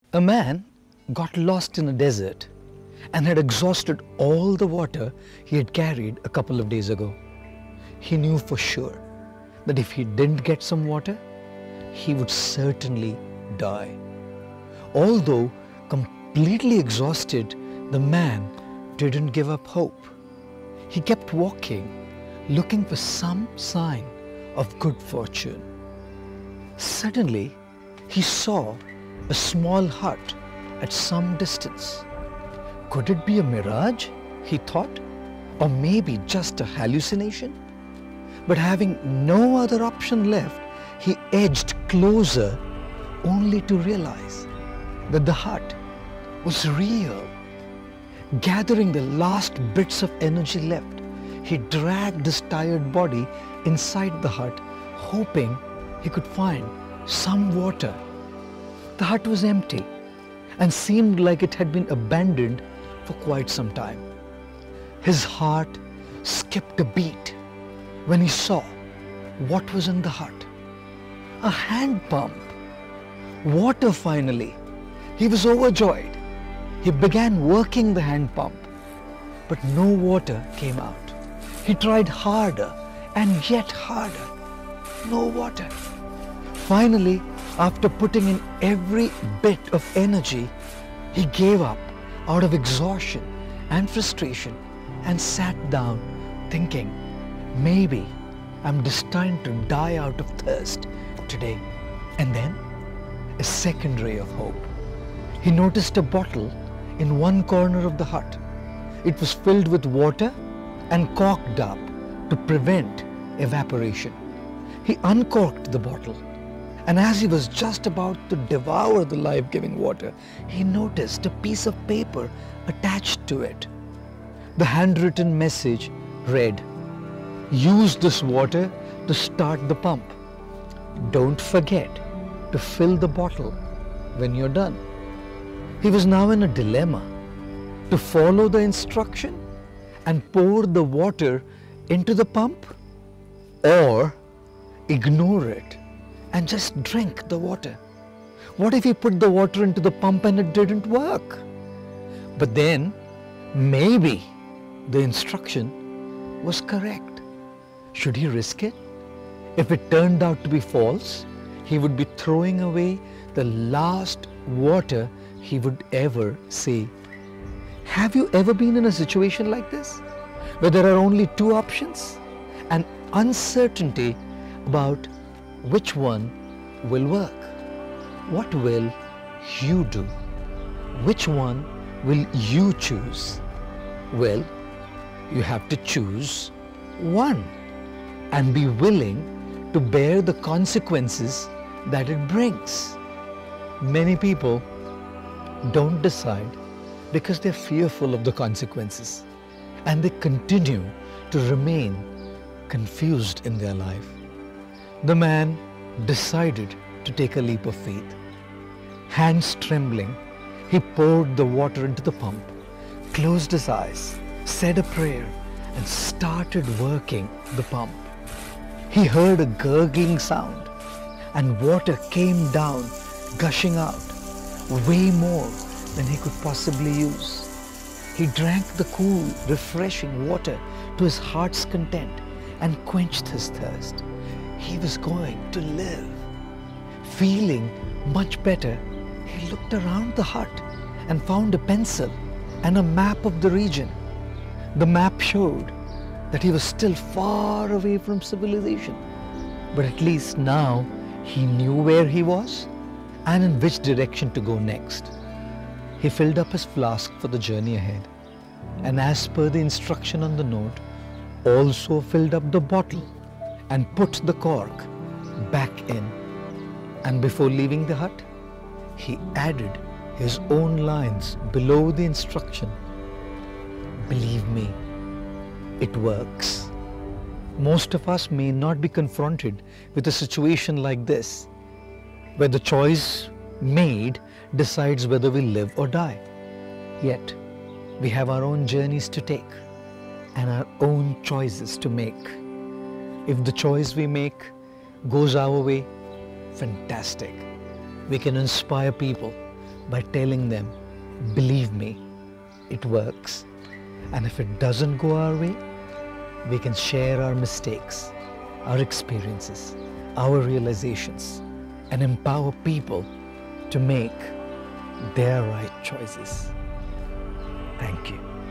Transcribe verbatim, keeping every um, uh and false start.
A man got lost in a desert and had exhausted all the water he had carried a couple of days ago. He knew for sure that if he didn't get some water, he would certainly die. Although completely exhausted, the man didn't give up hope. He kept walking, looking for some sign of good fortune. Suddenly, he saw a small hut at some distance. Could it be a mirage, he thought, or maybe just a hallucination? But having no other option left, he edged closer only to realize that the hut was real. Gathering the last bits of energy left, he dragged his tired body inside the hut, hoping he could find some water. The hut was empty and seemed like it had been abandoned for quite some time. His heart skipped a beat when he saw what was in the hut. A hand pump. Water finally. He was overjoyed. He began working the hand pump, but no water came out. He tried harder and yet harder. No water. Finally, after putting in every bit of energy, he gave up out of exhaustion and frustration and sat down thinking, maybe I'm destined to die out of thirst today. And then a second ray of hope. He noticed a bottle in one corner of the hut. It was filled with water and corked up to prevent evaporation. He uncorked the bottle, and as he was just about to devour the life-giving water, he noticed a piece of paper attached to it. The handwritten message read, "Use this water to start the pump. Don't forget to fill the bottle when you're done." He was now in a dilemma: to follow the instruction and pour the water into the pump, or ignore it and just drink the water. What if he put the water into the pump and it didn't work? But then maybe the instruction was correct. Should he risk it? If it turned out to be false, he would be throwing away the last water he would ever see. Have you ever been in a situation like this, where there are only two options and uncertainty about which one will work? What will you do? Which one will you choose? Well, you have to choose one and be willing to bear the consequences that it brings. Many people don't decide because they're fearful of the consequences, and they continue to remain confused in their life. The man decided to take a leap of faith. Hands trembling, he poured the water into the pump, closed his eyes, said a prayer, and started working the pump. He heard a gurgling sound, and water came down, gushing out, way more than he could possibly use. He drank the cool, refreshing water to his heart's content and quenched his thirst. He was going to live. Feeling much better, he looked around the hut and found a pencil and a map of the region. The map showed that he was still far away from civilization, but at least now he knew where he was and in which direction to go next. He filled up his flask for the journey ahead, and as per the instruction on the note, also filled up the bottle and put the cork back in. And before leaving the hut, he added his own lines below the instruction. Believe me, it works. Most of us may not be confronted with a situation like this, where the choice made decides whether we live or die. Yet, we have our own journeys to take and our own choices to make. If the choice we make goes our way, fantastic. We can inspire people by telling them, believe me, it works. And if it doesn't go our way, we can share our mistakes, our experiences, our realizations, and empower people to make their right choices. Thank you.